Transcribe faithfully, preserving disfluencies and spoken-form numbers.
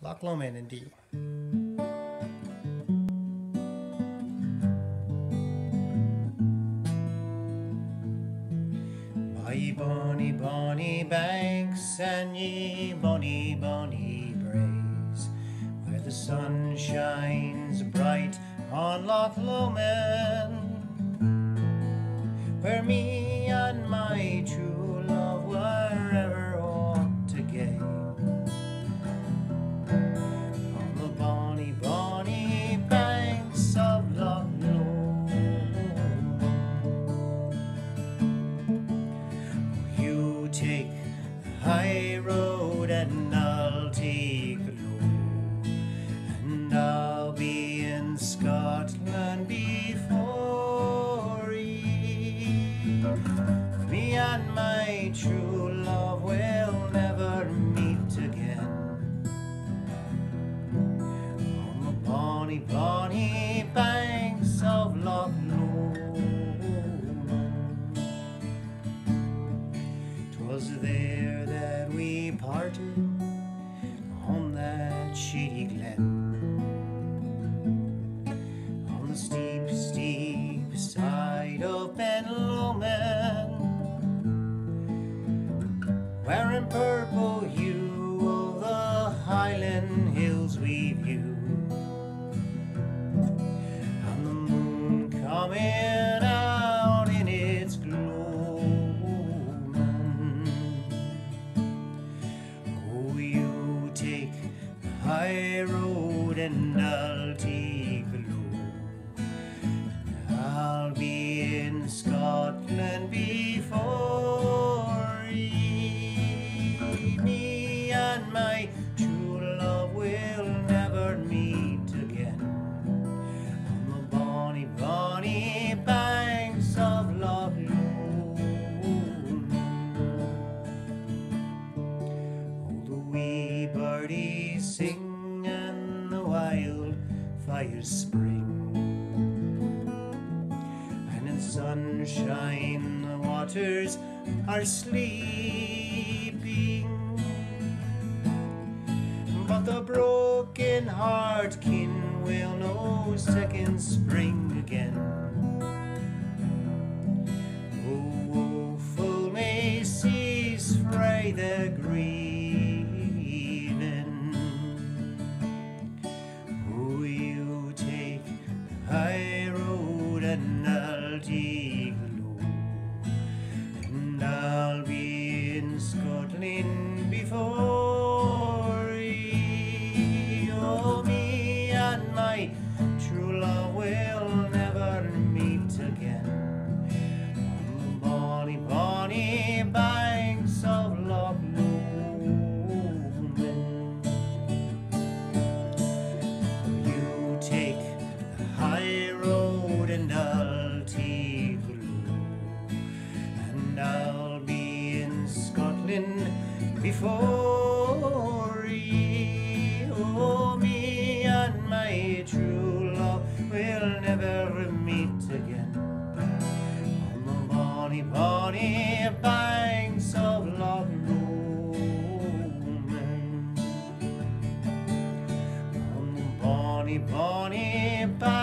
Loch Lomond indeed. By ye bonny, bonny banks and ye bonny, bonny braes, where the sun shines bright on Loch Lomond, where me and my true love were ever ought to gaze. On the bonny, bonny banks of Loch Lomond, you take the high road and I'll take the low, and I'll be in Scotland before ye. Me and my true love will never meet again. On the bonny, bonny banks of Loch Lomond, 'twas there that we parted on that shady glen, on the steep, steep side of Ben Lomond, where in purple hue of the Highland hills we view, and the moon coming out in its gloaming. Oh, you take the high road and I'll take the low, I'll be in Scotland before ye. Me and my true love will never meet again. On the bonny, bonny banks of Loch Lomond. Oh, the wee birdies sing and the wildfires spring, and in sunshine the waters are sleeping, but the broken heart kin will no second spring again. Oh, woeful may cease frae the grieving. Oh, you take the high road and I'll take the low, and I'll be in Scotland before ye. Oh, me and my true love will never meet again. On the bonny, bonny banks of Loch Lomond, you take the high road and I'll take the low, and I'll be in Scotland before ye. Oh, me and my true love will never meet again. On the bonny, bonny banks of Loch Lomond, on the bonny, bonny banks